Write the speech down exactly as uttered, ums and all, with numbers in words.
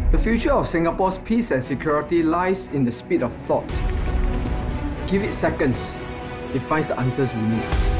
The future of Singapore's peace and security lies in the speed of thought. Give it seconds, it finds the answers we need.